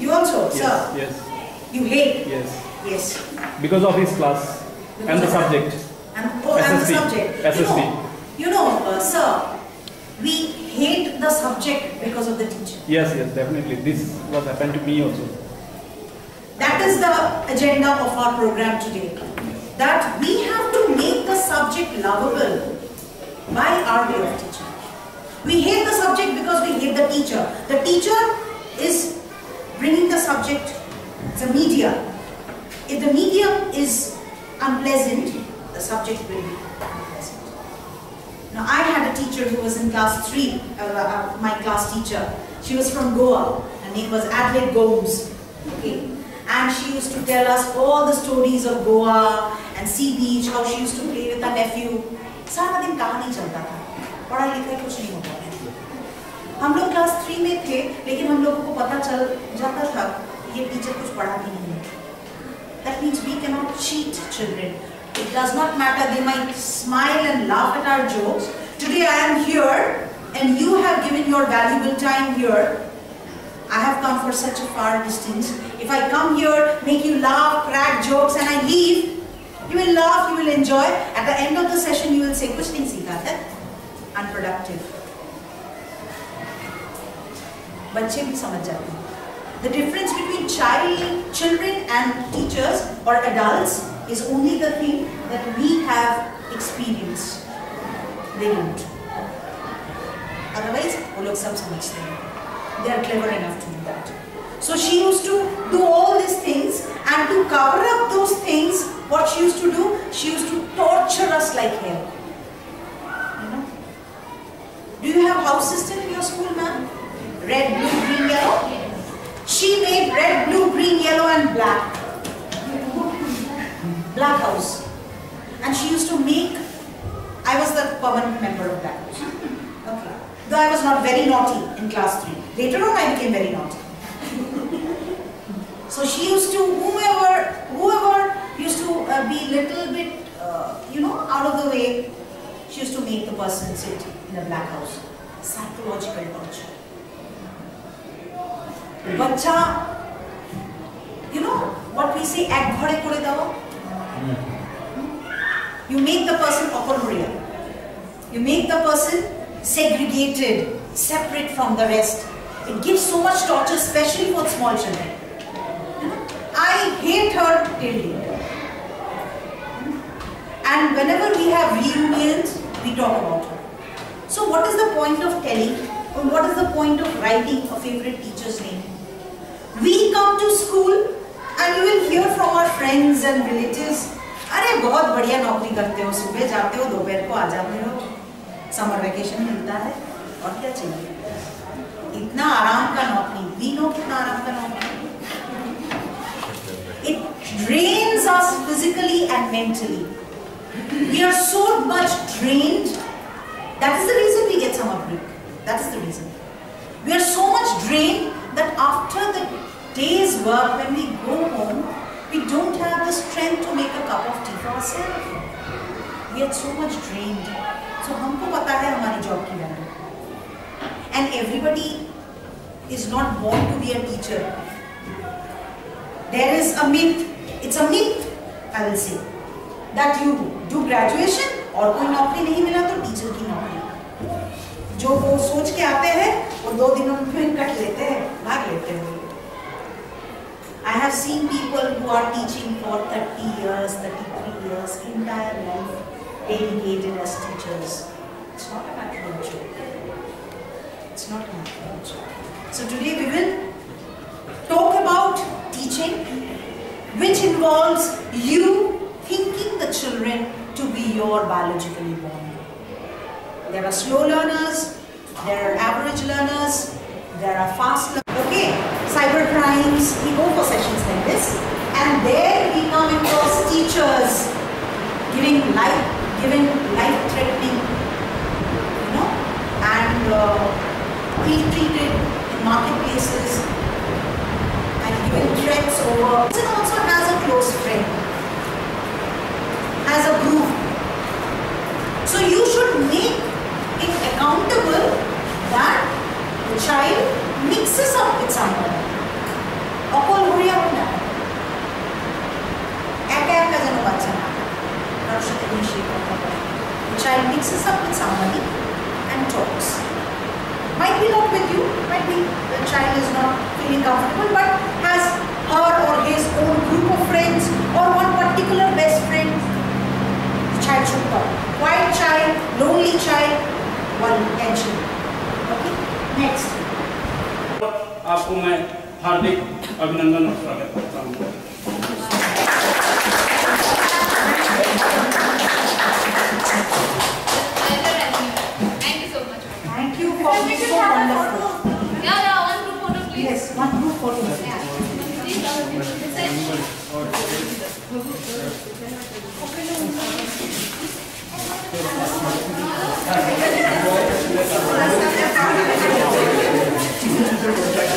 You also, yes, sir? Yes. You hate? Yes. Yes. Because of his class and the subject. And SST. the subject. SST. Sir, we hate the subject because of the teacher. Yes, definitely. This was happened to me also. That is the agenda of our program today. That we have to make the subject lovable by our way of teaching. We hate the subject because we hate the teacher. The teacher is bringing the subject, the media. If the medium is unpleasant, the subject will be unpleasant. Now, I had a teacher who was in class 3, my class teacher. She was from Goa. Her name was Adelaide Gomes. Okay. And she used to tell us all the stories of Goa and sea beach, how she used to play with her nephew. सारा दिन कहानी चलता था, पढ़ाई लिखाई कुछ नहीं होता है। हम लोग क्लास 3 में थे, लेकिन हम लोगों को पता चल जाता था ये टीचर कुछ पढ़ा भी नहीं है। That means we cannot cheat children. It does not matter, they might smile and laugh at our jokes. Today I am here and you have given your valuable time here. I have come for such a far distance. If I come here, make you laugh, crack jokes and I leave, you will laugh, you will enjoy. At the end of the session you will say, kuch nahi seekha tha. Unproductive. बच्चे भी समझ जाते हैं. The difference between children and teachers or adults is only the thing that we have experienced. They don't. Otherwise, वो लोग सब समझते हैं. They are clever enough to do that. So she used to do all these things, and to cover up those things, what she used to do, she used to torture us like hell. You know? Do you have house system in your school, ma'am? Red, blue, green, yellow? She made red, blue, green, yellow and black. Black house. And she used to make, I was the permanent member of that house. Okay. Though I was not very naughty in class 3. Later on I became very naughty. So she used to, whoever used to be little bit, out of the way, she used to make the person sit in a black house. Psychological torture. Bacha, you know what we say, ek ghode kore dawa? You make the person opportunity. You make the person segregated, separate from the rest. It gives so much torture, especially for small children. I hate her till date. And whenever we have reunions, we talk about her. So what is the point of telling, or what is the point of writing a favorite teacher's name? We come to school and you will hear from our friends and relatives, अरे बहुत बढ़िया नौकरी करते हो, सुबह जाते हो, दोपहर को आ जाते हो, समर वेकेशन मिलता है, और क्या चाहिए? इतना आराम का नौकरी, we know कितना आराम का नौकरी. It drains us physically and mentally. We are so much drained. That is the reason we get summer break. That is the reason. We are so much drained that after the day's work, when we go home, we don't have the strength to make a cup of tea for ourselves. We are so much drained. So हमको पता है हमारी job की value. And everybody is not born to be a teacher. There is a myth. It's a myth, I will say, that you do graduation और कोई नौकरी नहीं मिला तो टीचर की नौकरी. जो वो सोच के आते हैं वो 2 दिनों में कट लेते हैं, भाग लेते हैं. I have seen people who are teaching for 30 years, 33 years, entire life, dedicated as teachers. It's not a matter of joke. It's not a matter of joke. So today we will talk about teaching, which involves you thinking the children to be your biologically born. There are slow learners, there are average learners, there are fast learners. Okay, cyber crimes, we go for sessions like this, and there we come across teachers giving life-threatening, and ill-treated in marketplaces and giving threats over. Person also has a close friend, has a group. So you should make it accountable that the child mixes up with someone. shape or form. The child mixes up with somebody and talks. Might be not with you, might be the child is not feeling comfortable, but has her or his own group of friends or one particular best friend. The child should talk. Quiet child, lonely child, one tension. Okay, next. आपको मैं हार्दिक अभिनंदन और स्वागत करता हूँ। Thank you so much. Thank you for being so wonderful. Yeah, one group photo, please. Yes, one group photo. Yeah. Please,